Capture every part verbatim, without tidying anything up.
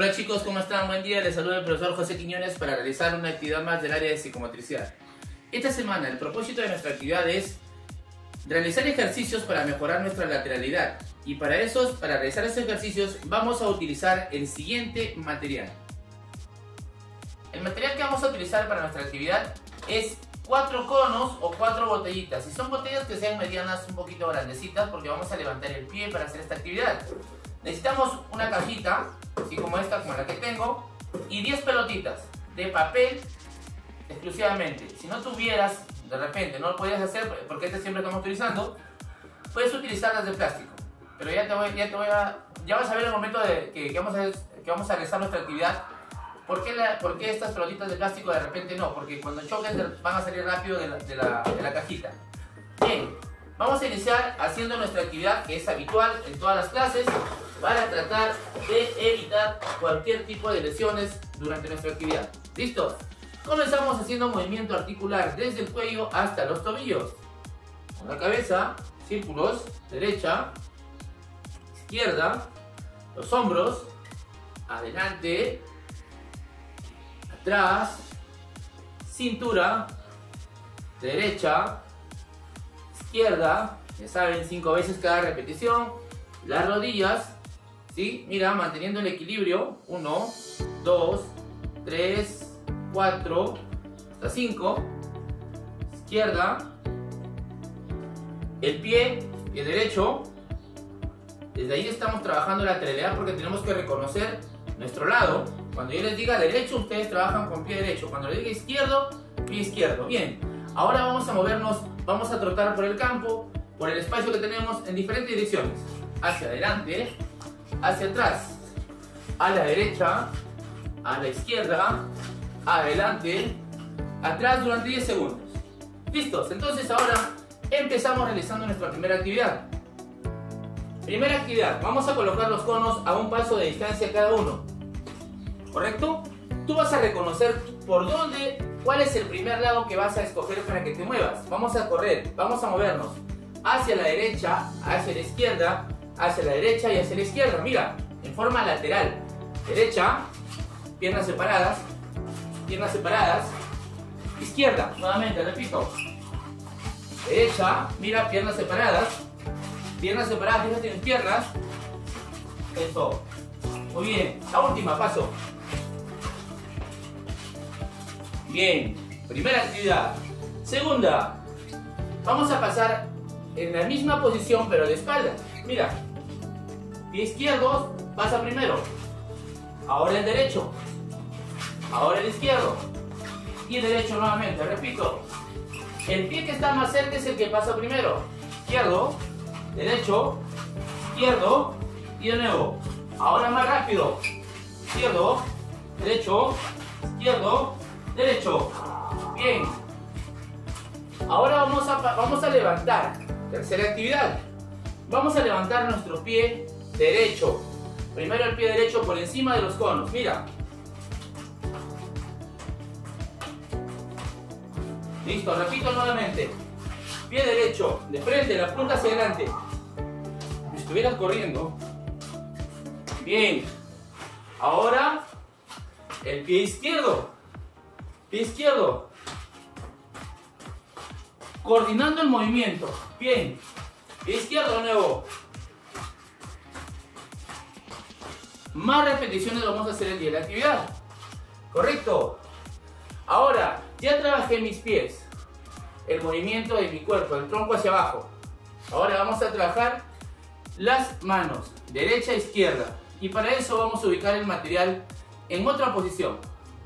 Hola chicos, ¿cómo están? Buen día, les saluda el profesor José Quiñones para realizar una actividad más del área de psicomotricidad. Esta semana el propósito de nuestra actividad es realizar ejercicios para mejorar nuestra lateralidad, y para esos, para realizar estos ejercicios vamos a utilizar el siguiente material. El material que vamos a utilizar para nuestra actividad es cuatro conos o cuatro botellitas, y son botellas que sean medianas, un poquito grandecitas, porque vamos a levantar el pie para hacer esta actividad. Necesitamos una cajita, así como esta, como la que tengo, y diez pelotitas de papel exclusivamente. Si no tuvieras, de repente, no lo podías hacer, porque este siempre estamos utilizando, puedes utilizar las de plástico. Pero ya te voy, ya te voy a, ya vas a ver el momento de que, que, vamos, a, que vamos a realizar nuestra actividad. ¿Por qué, la, ¿Por qué estas pelotitas de plástico de repente no? Porque cuando choquen van a salir rápido de la, de la, de la cajita. Bien, vamos a iniciar haciendo nuestra actividad, que es habitual en todas las clases, para tratar de evitar cualquier tipo de lesiones durante nuestra actividad. ¿Listos? Comenzamos haciendo movimiento articular desde el cuello hasta los tobillos. Con la cabeza, círculos, derecha, izquierda, los hombros, adelante, atrás, cintura, derecha, izquierda, ya saben, cinco veces cada repetición. Las rodillas, ¿sí? Mira, manteniendo el equilibrio, uno, dos, tres, cuatro, hasta cinco. Izquierda, el pie, pie derecho. Desde ahí estamos trabajando la lateralidad porque tenemos que reconocer nuestro lado. Cuando yo les diga derecho, ustedes trabajan con pie derecho. Cuando les diga izquierdo, pie izquierdo. Bien, ahora vamos a movernos, vamos a trotar por el campo, por el espacio que tenemos en diferentes direcciones. Hacia adelante, hacia atrás, a la derecha, a la izquierda, adelante, atrás durante diez segundos. ¿Listos? Entonces ahora empezamos realizando nuestra primera actividad. Primera actividad, vamos a colocar los conos a un paso de distancia cada uno. ¿Correcto? Tú vas a reconocer por dónde, cuál es el primer lado que vas a escoger para que te muevas. Vamos a correr, vamos a movernos hacia la derecha, hacia la izquierda, hacia la derecha y hacia la izquierda. Mira, en forma lateral. Derecha, piernas separadas, piernas separadas. Izquierda, nuevamente, repito. Derecha, mira, piernas separadas. Piernas separadas, fíjate en piernas. Eso. Muy bien. La última, paso. Bien. Primera actividad. Segunda. Vamos a pasar en la misma posición, pero de espalda. Mira. Pie izquierdo, pasa primero. Ahora el derecho. Ahora el izquierdo. Y el derecho nuevamente. Repito. El pie que está más cerca es el que pasa primero. Izquierdo. Derecho, izquierdo y de nuevo. Ahora más rápido. Izquierdo, derecho, izquierdo, derecho. Bien. Ahora vamos a, vamos a levantar. Tercera actividad. Vamos a levantar nuestro pie derecho. Primero el pie derecho por encima de los conos. Mira. Listo, repito nuevamente. Pie derecho, de frente, la punta hacia adelante. Si estuvieras corriendo. Bien. Ahora, el pie izquierdo. Pie izquierdo. Coordinando el movimiento. Bien. Pie izquierdo de nuevo. Más repeticiones vamos a hacer el día de la actividad. Correcto. Ahora, ya trabajé mis pies. El movimiento de mi cuerpo, el tronco hacia abajo. Ahora vamos a trabajar las manos, derecha e izquierda. Y para eso vamos a ubicar el material en otra posición.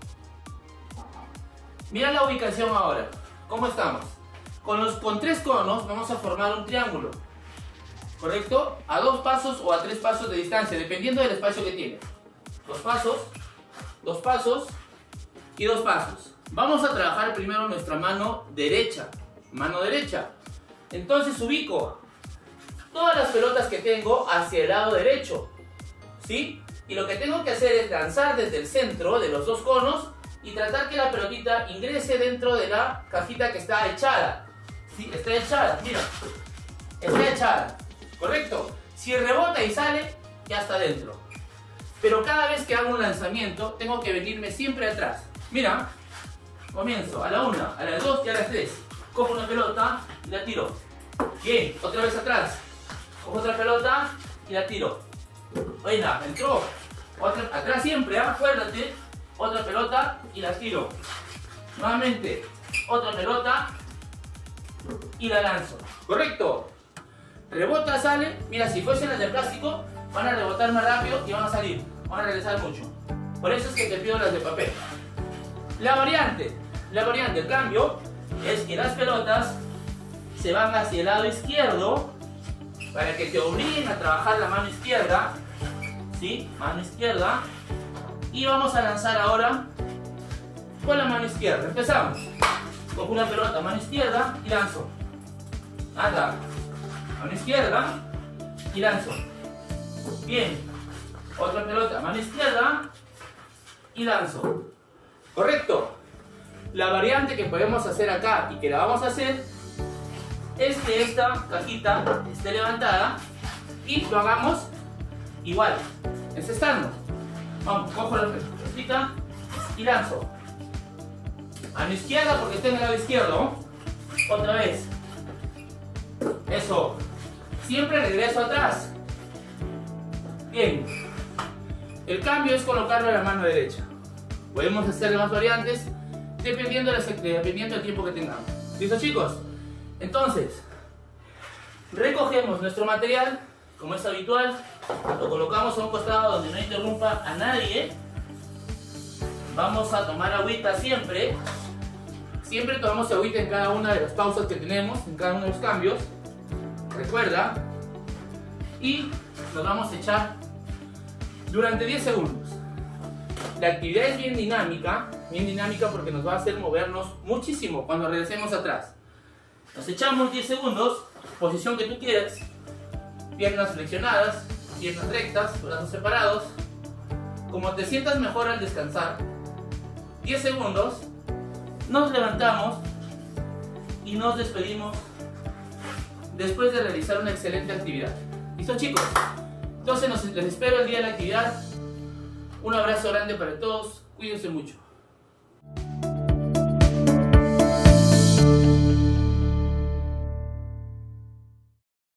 Mira la ubicación ahora. ¿Cómo estamos? Con, los, con tres conos vamos a formar un triángulo. ¿Correcto? A dos pasos o a tres pasos de distancia, dependiendo del espacio que tienes. Dos pasos, dos pasos y dos pasos. Vamos a trabajar primero nuestra mano derecha. Mano derecha. Entonces ubico todas las pelotas que tengo hacia el lado derecho. ¿Sí? Y lo que tengo que hacer es lanzar desde el centro de los dos conos y tratar que la pelotita ingrese dentro de la cajita que está echada. ¿Sí? Está echada, mira. Está echada. ¿Correcto? Si rebota y sale, ya está dentro. Pero cada vez que hago un lanzamiento, tengo que venirme siempre atrás. Mira, comienzo a la una, a las dos y a las tres. Cojo una pelota y la tiro. Bien, otra vez atrás. Cojo otra pelota y la tiro. Buena, entró. Otra, atrás siempre, ¿eh? Acuérdate. Otra pelota y la tiro. Nuevamente, otra pelota y la lanzo. ¿Correcto? Rebota, sale. Mira, si fuesen las de plástico, van a rebotar más rápido y van a salir. Van a regresar mucho. Por eso es que te pido las de papel. La variante. La variante, el cambio, es que las pelotas se van hacia el lado izquierdo para que te obliguen a trabajar la mano izquierda. ¿Sí? Mano izquierda. Y vamos a lanzar ahora con la mano izquierda. Empezamos. Cojo una pelota, mano izquierda y lanzo. Anda. Mano izquierda y lanzo. Bien. Otra pelota, mano izquierda y lanzo. Correcto. La variante que podemos hacer acá y que la vamos a hacer es que esta cajita esté levantada y lo hagamos igual. Encestarnos. Vamos, cojo la pelotita y lanzo. Mano izquierda porque está en el lado izquierdo. Otra vez. Eso. Siempre regreso atrás. Bien. El cambio es colocarlo en la mano derecha. Podemos hacer más variantes dependiendo, de la, dependiendo del tiempo que tengamos. ¿Listo, chicos? Entonces, recogemos nuestro material, como es habitual, lo colocamos a un costado donde no interrumpa a nadie. Vamos a tomar agüita siempre. Siempre tomamos agüita en cada una de las pausas que tenemos, en cada uno de los cambios. Recuerda. Y nos vamos a echar durante diez segundos. La actividad es bien dinámica, bien dinámica porque nos va a hacer movernos muchísimo cuando regresemos atrás. Nos echamos diez segundos, posición que tú quieras, piernas flexionadas, piernas rectas, brazos separados, como te sientas mejor al descansar. diez segundos, nos levantamos y nos despedimos después de realizar una excelente actividad. ¿Listo, chicos? Entonces nos, les espero el día de la actividad. Un abrazo grande para todos, cuídense mucho.